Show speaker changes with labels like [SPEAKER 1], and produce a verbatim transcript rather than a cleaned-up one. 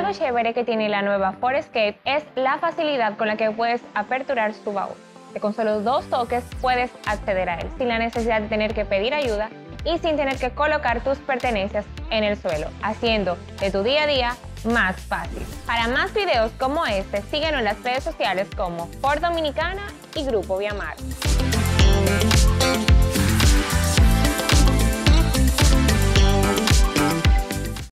[SPEAKER 1] Algo chévere que tiene la nueva Ford Escape es la facilidad con la que puedes aperturar su baúl, que con solo dos toques puedes acceder a él, sin la necesidad de tener que pedir ayuda y sin tener que colocar tus pertenencias en el suelo, haciendo de tu día a día más fácil. Para más videos como este, síguenos en las redes sociales como Ford Dominicana y Grupo Viamar.